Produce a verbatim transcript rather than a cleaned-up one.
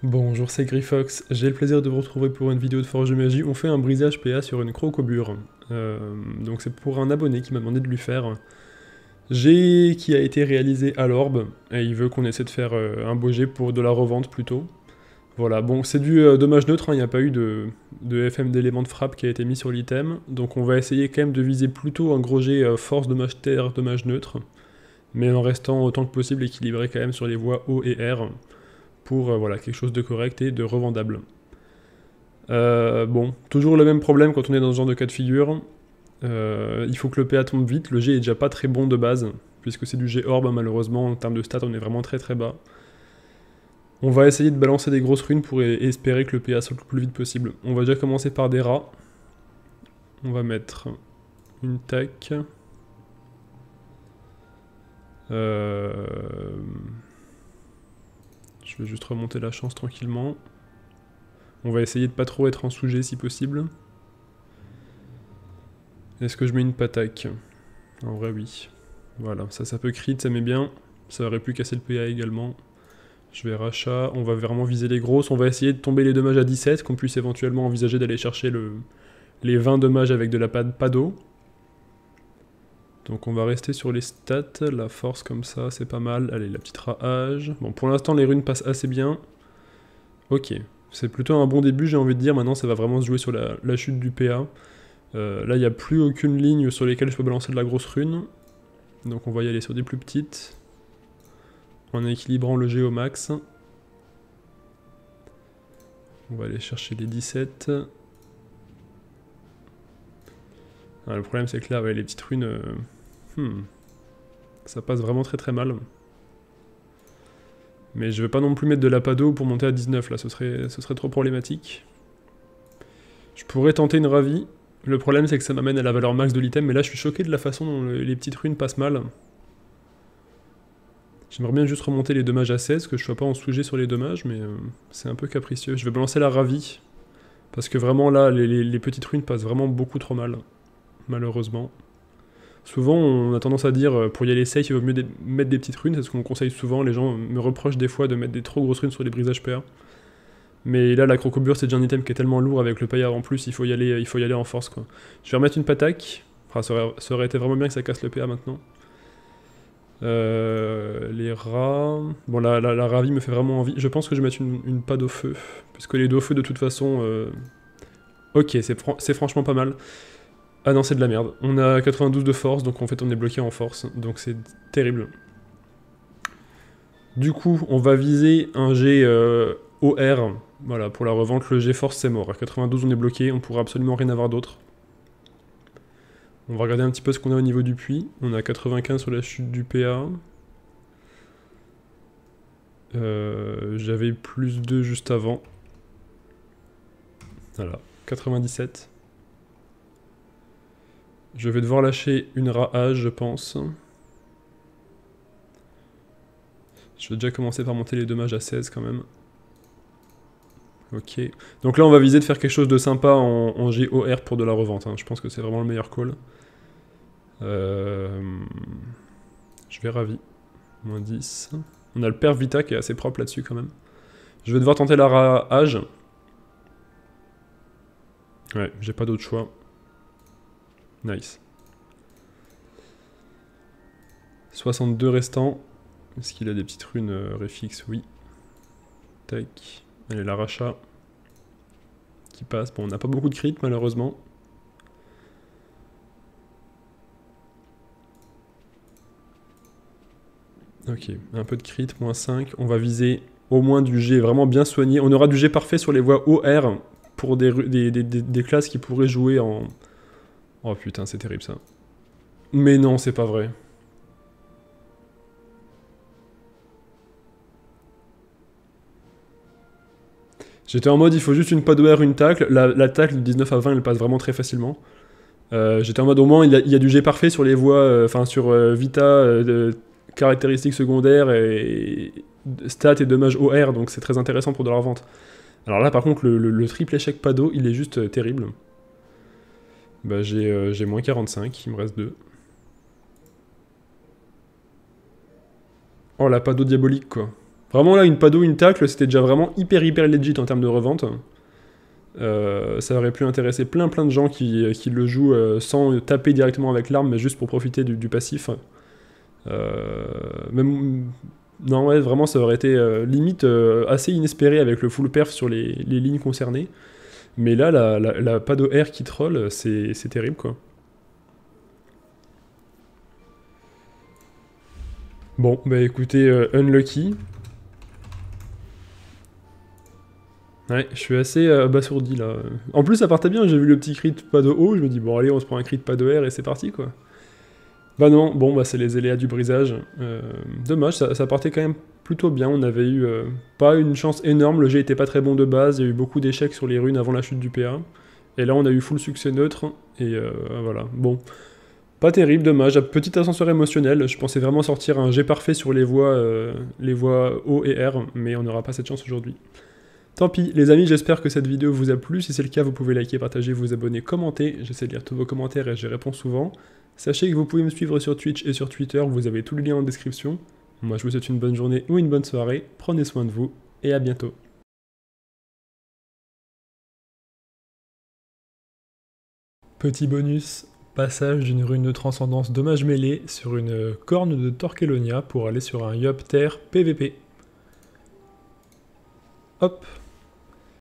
Bonjour, c'est Grifox. J'ai le plaisir de vous retrouver pour une vidéo de Forge de Magie. On fait un brisage P A sur une crocobure. Euh, donc c'est pour un abonné qui m'a demandé de lui faire. G qui a été réalisé à l'orbe, et il veut qu'on essaie de faire euh, un beau jet pour de la revente plutôt. Voilà, bon c'est du euh, dommage neutre, hein, il n'y a pas eu de, de F M d'élément de frappe qui a été mis sur l'item. Donc on va essayer quand même de viser plutôt un gros jet euh, force, dommage terre, dommage neutre. Mais en restant autant que possible équilibré quand même sur les voies O et R. Pour euh, voilà, quelque chose de correct et de revendable. Euh, bon, toujours le même problème quand on est dans ce genre de cas de figure. Euh, il faut que le P A tombe vite, le G est déjà pas très bon de base, puisque c'est du G orbe, hein, malheureusement, en termes de stats on est vraiment très très bas. On va essayer de balancer des grosses runes pour espérer que le P A saute le plus vite possible. On va déjà commencer par des rats. On va mettre une tac. Euh... Je vais juste remonter la chance tranquillement. On va essayer de pas trop être en sous-jet si possible. Est-ce que je mets une pataque? En vrai oui. Voilà, ça ça peut crit, ça met bien. Ça aurait pu casser le P A également. Je vais rachat, on va vraiment viser les grosses. On va essayer de tomber les dommages à dix-sept, qu'on puisse éventuellement envisager d'aller chercher le, les vingt dommages avec de la pado. Donc on va rester sur les stats, la force comme ça, c'est pas mal. Allez, la petite rage. Bon, pour l'instant les runes passent assez bien. Ok, c'est plutôt un bon début, j'ai envie de dire. Maintenant ça va vraiment se jouer sur la, la chute du P A. Euh, là il n'y a plus aucune ligne sur lesquelles je peux balancer de la grosse rune. Donc on va y aller sur des plus petites. En équilibrant le G au max. On va aller chercher les dix-sept. Ah, le problème c'est que là, ouais, les petites runes... Euh, hmm, ça passe vraiment très très mal. Mais je vais pas non plus mettre de la pado pour monter à dix-neuf, là, ce serait, ce serait trop problématique. Je pourrais tenter une ravie. Le problème c'est que ça m'amène à la valeur max de l'item, mais là je suis choqué de la façon dont le, les petites runes passent mal. J'aimerais bien juste remonter les dommages à seize, que je sois pas en sous-jet sur les dommages, mais euh, c'est un peu capricieux. Je vais balancer la ravie, parce que vraiment là, les, les, les petites runes passent vraiment beaucoup trop mal, malheureusement. Souvent, on a tendance à dire, euh, pour y aller safe, il vaut mieux des, mettre des petites runes, c'est ce qu'on conseille souvent. Les gens me reprochent des fois de mettre des trop grosses runes sur les brisages P A. Mais là, la crocobure, c'est déjà un item qui est tellement lourd avec le paillard en plus, il faut y aller, il faut y aller en force, quoi. Je vais remettre une pataque. Enfin, ça aurait, ça aurait été vraiment bien que ça casse le P A maintenant. Euh, les rats... Bon, la, la, la ravie me fait vraiment envie. Je pense que je vais mettre une, une pad au feu. Puisque les deux au feu, de toute façon... Euh... Ok, c'est fran franchement pas mal. Ah non, c'est de la merde. On a quatre-vingt-douze de force, donc en fait on est bloqué en force. Donc c'est terrible. Du coup, on va viser un G euh, O R. Voilà, pour la revente, le G force c'est mort. À quatre-vingt-douze on est bloqué, on pourra absolument rien avoir d'autre. On va regarder un petit peu ce qu'on a au niveau du puits. On a quatre-vingt-quinze sur la chute du P A. Euh, J'avais plus deux juste avant. Voilà, quatre-vingt-dix-sept. Je vais devoir lâcher une rage, je pense. Je vais déjà commencer par monter les dommages à seize quand même. Ok. Donc là, on va viser de faire quelque chose de sympa en, en G O R pour de la revente. Hein. Je pense que c'est vraiment le meilleur call. Euh... Je vais ravi. moins dix. On a le père Vita qui est assez propre là-dessus quand même. Je vais devoir tenter la rage. Ouais, j'ai pas d'autre choix. Nice. soixante-deux restants. Est-ce qu'il a des petites runes euh, réfixes? Oui. Tac. Allez, la rachat. Qui passe. Bon, on n'a pas beaucoup de crit malheureusement. Ok, un peu de crit, moins cinq. On va viser au moins du G vraiment bien soigné. On aura du G parfait sur les voies O R pour des, des, des, des, des classes qui pourraient jouer en... Oh putain, c'est terrible ça. Mais non, c'est pas vrai. J'étais en mode, il faut juste une pas d'O R, une tacle. La, la tacle de dix-neuf à vingt, elle passe vraiment très facilement. Euh, J'étais en mode, au moins, il y, a, il y a du G parfait sur les voies, enfin euh, sur euh, Vita, euh, caractéristiques secondaires, et, et stats et dommages O R, donc c'est très intéressant pour de la revente. Alors là, par contre, le, le, le triple échec pado, il est juste euh, terrible. Bah, j'ai euh, moins quarante-cinq, il me reste deux. Oh, la pado diabolique, quoi. Vraiment là, une Pado, une tacle, c'était déjà vraiment hyper hyper legit en termes de revente. Euh, ça aurait pu intéresser plein plein de gens qui, qui le jouent euh, sans taper directement avec l'arme, mais juste pour profiter du, du passif. Euh, même, non ouais, vraiment ça aurait été euh, limite euh, assez inespéré avec le full perf sur les, les lignes concernées. Mais là, la, la, la Pado R qui troll, c'est terrible quoi. Bon, bah écoutez, euh, unlucky. Ouais, je suis assez euh, abasourdi là. En plus, ça partait bien, j'ai vu le petit crit Pado haut, je me dis bon allez, on se prend un crit Pado R et c'est parti quoi. Bah non, bon bah c'est les aléas du brisage. Euh, dommage, ça, ça partait quand même plutôt bien, on avait eu euh, pas une chance énorme, le jet était pas très bon de base, il y a eu beaucoup d'échecs sur les runes avant la chute du P A. Et là on a eu full succès neutre, et euh, voilà, bon. Pas terrible, dommage, petit ascenseur émotionnel, je pensais vraiment sortir un jet parfait sur les voies, euh, les voies O et R, mais on n'aura pas cette chance aujourd'hui. Tant pis, les amis, j'espère que cette vidéo vous a plu. Si c'est le cas, vous pouvez liker, partager, vous abonner, commenter. J'essaie de lire tous vos commentaires et j'y réponds souvent. Sachez que vous pouvez me suivre sur Twitch et sur Twitter, vous avez tous les liens en description. Moi, je vous souhaite une bonne journée ou une bonne soirée. Prenez soin de vous et à bientôt. Petit bonus, passage d'une rune de transcendance dommage mêlée sur une corne de Torquelonia pour aller sur un Yopter P V P. Hop.